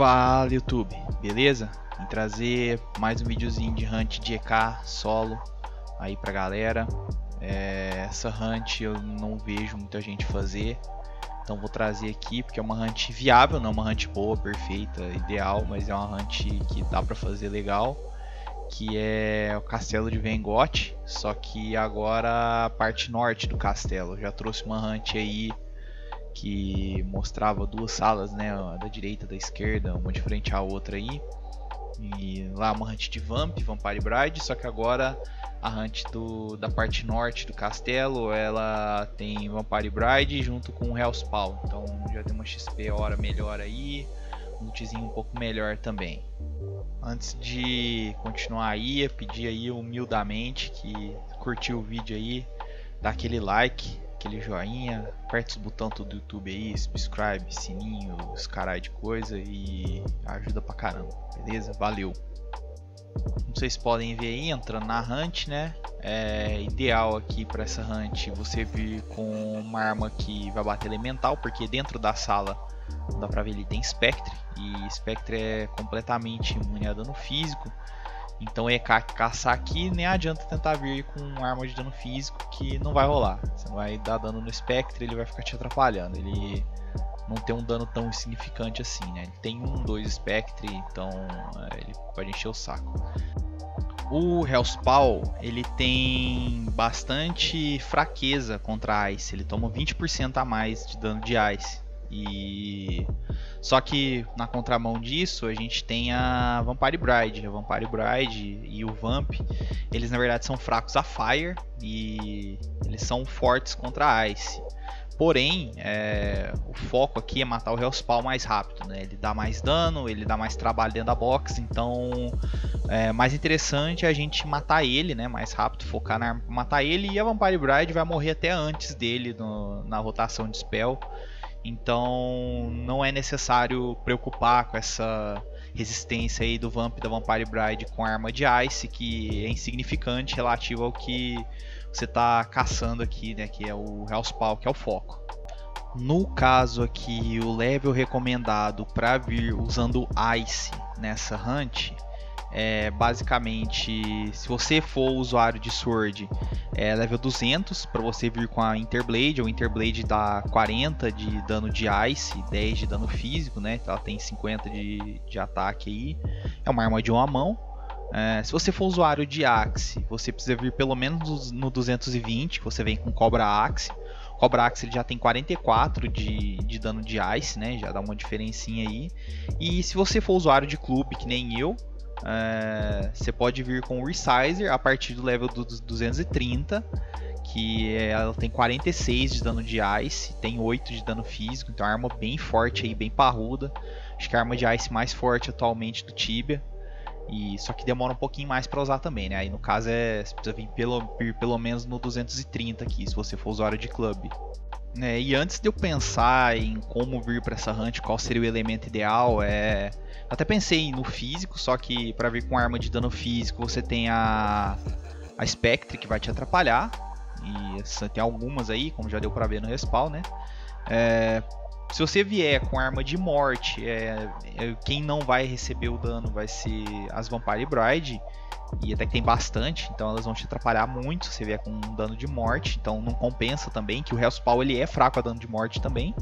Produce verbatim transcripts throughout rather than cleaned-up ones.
Fala YouTube, beleza? Vim trazer mais um videozinho de hunt de E K solo aí pra galera. É, essa hunt eu não vejo muita gente fazer, então vou trazer aqui porque é uma hunt viável, não é uma hunt boa, perfeita, ideal, mas é uma hunt que dá pra fazer legal, que é o Castelo de Vengote, só que agora a parte norte do castelo. Eu já trouxe uma hunt aí que mostrava duas salas, né, da direita e da esquerda, uma de frente à outra aí, e lá uma hunt de Vamp, Vampire Bride, só que agora a hunt do, da parte norte do castelo, ela tem Vampire Bride junto com Hellspawn, então já tem uma X P hora melhor aí, um lootzinho um pouco melhor também. Antes de continuar aí, eu pedi aí humildemente que curtiu o vídeo aí, dá aquele like, aquele joinha, aperta os botões do YouTube aí, subscribe, sininho, os caralho de coisa, e ajuda pra caramba, beleza? Valeu! Como vocês podem ver aí, entrando na hunt, né? É ideal aqui para essa hunt você vir com uma arma que vai bater elemental, porque dentro da sala, dá pra ver, ele tem Spectre, e Spectre é completamente imune a dano físico. Então E K caçar aqui, nem adianta tentar vir com arma de dano físico, que não vai rolar. Você vai dar dano no Spectre, ele vai ficar te atrapalhando. Ele não tem um dano tão significante assim, né? Ele tem um, dois Spectre, então é, ele pode encher o saco. O Hellspawn, ele tem bastante fraqueza contra Ice. Ele toma vinte por cento a mais de dano de Ice. E só que na contramão disso a gente tem a Vampire Bride. A Vampire Bride e o Vamp, eles na verdade são fracos a Fire e eles são fortes contra a Ice. Porém, é, o foco aqui é matar o Hellspawn mais rápido, né? Ele dá mais dano, ele dá mais trabalho dentro da box, então é mais interessante a gente matar ele, né? Mais rápido, focar na arma pra matar ele, e a Vampire Bride vai morrer até antes dele no, na rotação de spell. Então não é necessário preocupar com essa resistência aí do Vamp e da Vampire Bride com a arma de Ice, que é insignificante relativo ao que você está caçando aqui, né, que é o Hellspawn, que é o foco. No caso aqui, o level recomendado para vir usando Ice nessa hunt é basicamente, se você for usuário de Sword, é level duzentos para você vir com a Interblade. O Interblade dá quarenta de dano de Ice e dez de dano físico, né? Então ela tem cinquenta de, de ataque aí. É uma arma de uma mão. É, se você for usuário de Axe, você precisa vir pelo menos no duzentos e vinte, que você vem com Cobra Axe. Cobra Axe ele já tem quarenta e quatro de, de dano de Ice, né? Já dá uma diferencinha aí. E se você for usuário de clube, que nem eu, Uh, você pode vir com o Resizer a partir do level do duzentos e trinta, que ela tem quarenta e seis de dano de Ice, tem oito de dano físico, então é uma arma bem forte aí, bem parruda. Acho que é a arma de Ice mais forte atualmente do Tibia, e só que demora um pouquinho mais para usar também, né? Aí no caso é, você precisa vir pelo, vir pelo menos no duzentos e trinta aqui, se você for usuário de clube. É, e antes de eu pensar em como vir para essa hunt, qual seria o elemento ideal, é... até pensei no físico, só que para vir com arma de dano físico você tem a, a Spectre, que vai te atrapalhar, e tem algumas aí, como já deu para ver no respawn, né? É... se você vier com arma de morte, é... É... quem não vai receber o dano vai ser as Vampire Bride, e até que tem bastante, então elas vão te atrapalhar muito se você vier com um dano de morte, então não compensa também, que o Hellspawn ele é fraco a dano de morte também.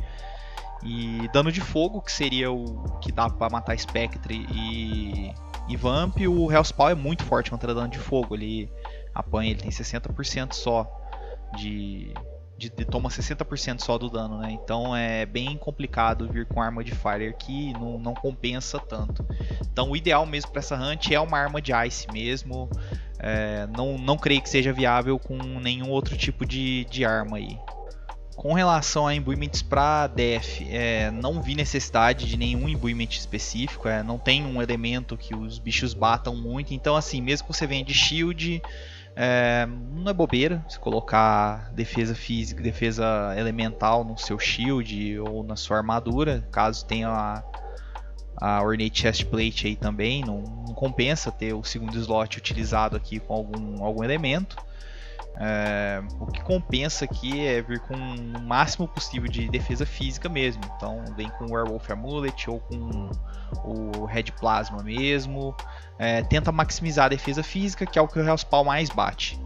E dano de fogo, que seria o que dá pra matar Spectre e, e Vamp, o Hellspawn é muito forte contra dano de fogo, ele apanha, ele tem sessenta por cento só de... De, de, toma sessenta por cento só do dano, né? Então é bem complicado vir com arma de Fire que não, não compensa tanto. Então o ideal mesmo para essa hunt é uma arma de Ice mesmo. É, não, não creio que seja viável com nenhum outro tipo de, de arma aí. Com relação a imbuements para Def, é, não vi necessidade de nenhum imbuement específico. É, não tem um elemento que os bichos batam muito. Então assim, mesmo que você venha de shield, É, não é bobeira se colocar defesa física, defesa elemental no seu shield ou na sua armadura, caso tenha a, a Ornate Chestplate aí também, não, não compensa ter o segundo slot utilizado aqui com algum, algum elemento. É, o que compensa aqui é vir com o máximo possível de defesa física mesmo. Então vem com o Werewolf Amulet ou com o Red Plasma mesmo. É, tenta maximizar a defesa física, que é o que o Hellspawn mais bate.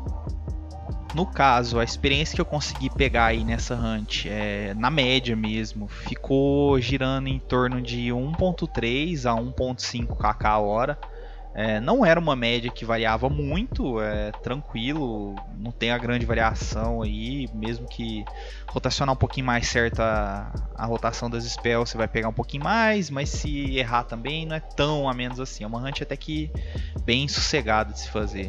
No caso, a experiência que eu consegui pegar aí nessa hunt, é, na média mesmo, ficou girando em torno de um ponto três a um ponto cinco kk a hora. É, não era uma média que variava muito, é tranquilo, não tem a grande variação aí, mesmo que rotacionar um pouquinho mais certa a, a rotação das spells, você vai pegar um pouquinho mais, mas se errar também não é tão a menos assim, é uma hunt até que bem sossegada de se fazer.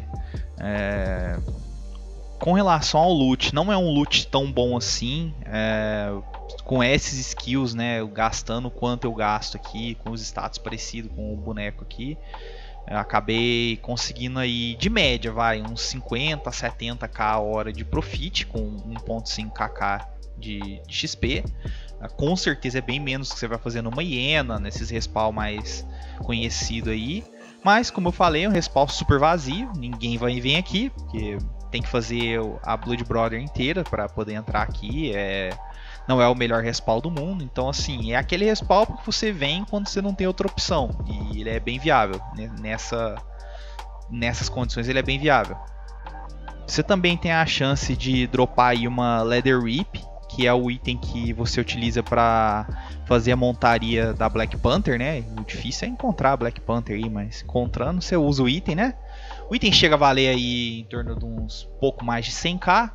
É... Com relação ao loot, não é um loot tão bom assim, é... com esses skills, né, gastando o quanto eu gasto aqui, com os status parecidos com o boneco aqui, eu acabei conseguindo aí, de média, vai, uns cinquenta a setenta k a hora de profit com um ponto cinco kk de, de X P. Com certeza é bem menos que você vai fazer numa hiena, nesses respawn mais conhecido aí. Mas, como eu falei, é um respawn super vazio, ninguém vai vir aqui, porque tem que fazer a Blood Brother inteira para poder entrar aqui. É... Não é o melhor respawn do mundo, então assim, é aquele respawn que você vem quando você não tem outra opção, e ele é bem viável, né? Nessa, nessas condições ele é bem viável. Você também tem a chance de dropar aí uma Leather Whip, que é o item que você utiliza para fazer a montaria da Black Panther, né? O difícil é encontrar a Black Panther aí, mas encontrando você usa o item, né? O item chega a valer aí em torno de uns pouco mais de cem k.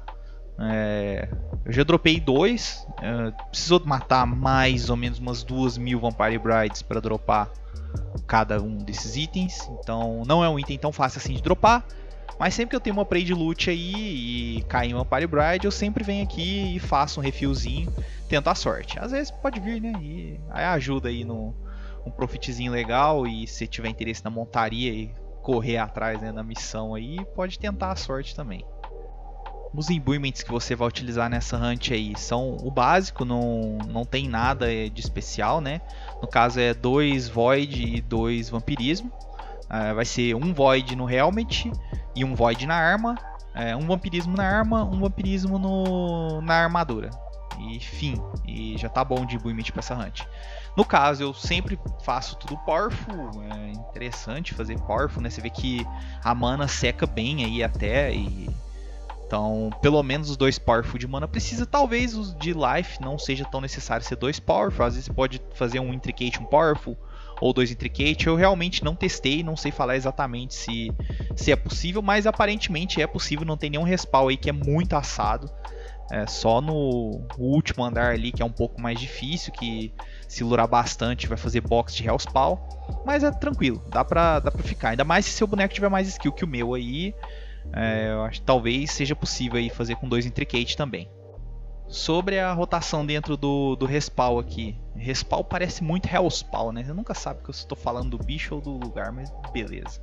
É, eu já dropei dois, é, precisou matar mais ou menos umas duas mil Vampire Brides para dropar cada um desses itens, então não é um item tão fácil assim de dropar, mas sempre que eu tenho uma play de loot aí e cair em Vampire Bride, eu sempre venho aqui e faço um refillzinho, tento a sorte. Às vezes pode vir, né, e aí ajuda aí no um profitzinho legal, e se tiver interesse na montaria e correr atrás, né, na missão aí, pode tentar a sorte também. Os imbuements que você vai utilizar nessa hunt aí são o básico, não, não tem nada de especial, né? No caso é dois Void e dois Vampirismo. Uh, vai ser um Void no Helmet e um Void na arma. Uh, um Vampirismo na arma, um Vampirismo no, na armadura. E fim, e já tá bom de imbuement para essa hunt. No caso, eu sempre faço tudo Powerful, é interessante fazer Powerful, né? Você vê que a mana seca bem aí até, e... Então, pelo menos os dois Powerful de mana precisa. Talvez os de Life não seja tão necessário ser dois Powerful. Às vezes você pode fazer um Intricate, um Powerful, ou dois Intricate. Eu realmente não testei, não sei falar exatamente se, se é possível, mas aparentemente é possível. Não tem nenhum respawn aí que é muito assado. É só no último andar ali que é um pouco mais difícil, que se lurar bastante vai fazer box de Hellspawn. Mas é tranquilo, dá pra, dá pra ficar. Ainda mais se seu boneco tiver mais skill que o meu aí. É, eu acho que talvez seja possível aí fazer com dois Intricate também. Sobre a rotação dentro do, do respawn aqui. Respawn parece muito Hellspawn, né? Você nunca sabe que eu estou falando do bicho ou do lugar, mas beleza.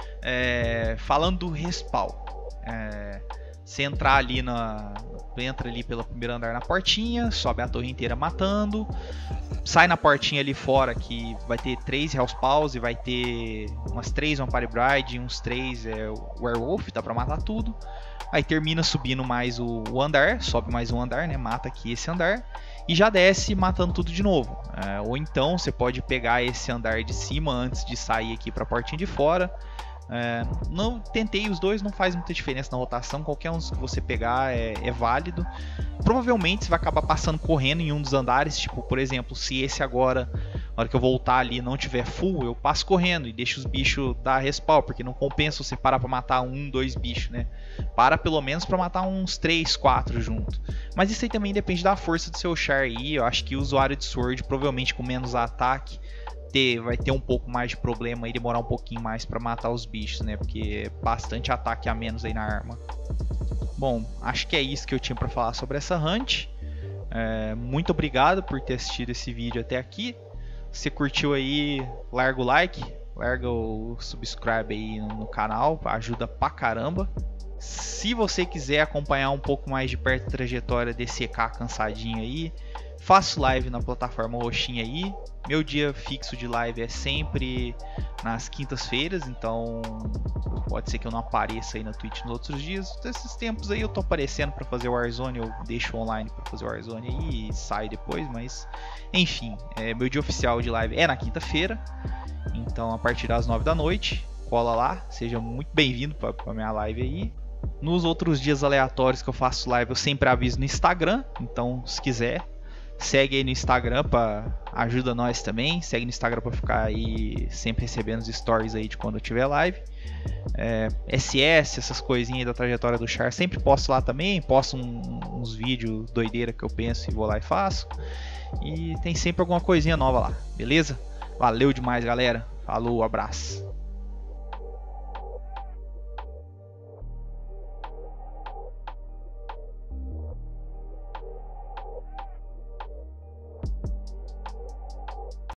É, falando do respawn. É, você entrar ali na... Entra ali pelo primeiro andar na portinha, sobe a torre inteira matando. Sai na portinha ali fora que vai ter três Hellspawns e vai ter umas três Vampire Bride e uns três é, Werewolf, dá pra matar tudo. Aí termina subindo mais o, o andar, sobe mais um andar, né? Mata aqui esse andar e já desce matando tudo de novo. É, ou então você pode pegar esse andar de cima antes de sair aqui pra portinha de fora. É, não tentei os dois, não faz muita diferença na rotação. Qualquer um que você pegar é, é válido. Provavelmente você vai acabar passando correndo em um dos andares. Tipo, por exemplo, se esse agora, na hora que eu voltar ali, não tiver full, eu passo correndo e deixo os bichos dar respawn, porque não compensa você parar pra matar um, dois bichos, né? Para pelo menos pra matar uns três, quatro junto. Mas isso aí também depende da força do seu char aí. Eu acho que o usuário de Sword, provavelmente com menos ataque, Ter, vai ter um pouco mais de problema e demorar um pouquinho mais para matar os bichos, né? Porque é bastante ataque a menos aí na arma. Bom, acho que é isso que eu tinha para falar sobre essa hunt. É, muito obrigado por ter assistido esse vídeo até aqui. Se curtiu aí, larga o like, larga o subscribe aí no canal, ajuda pra caramba. Se você quiser acompanhar um pouco mais de perto a trajetória desse E K cansadinho aí, faço live na plataforma roxinha aí. Meu dia fixo de live é sempre nas quintas-feiras, então pode ser que eu não apareça aí na Twitch nos outros dias. Esses tempos aí eu tô aparecendo para fazer o Warzone, eu deixo online para fazer o Warzone aí e saio depois, mas enfim, é, meu dia oficial de live é na quinta-feira, então a partir das nove da noite, cola lá, seja muito bem-vindo para a minha live aí. Nos outros dias aleatórios que eu faço live, eu sempre aviso no Instagram, então se quiser, segue aí no Instagram, para ajuda nós também. Segue no Instagram para ficar aí sempre recebendo os stories aí de quando eu tiver live. É, S S, essas coisinhas da trajetória do Char, sempre posto lá também. Posto um, uns vídeos doideira que eu penso e vou lá e faço. E tem sempre alguma coisinha nova lá, beleza? Valeu demais, galera. Falou, abraço.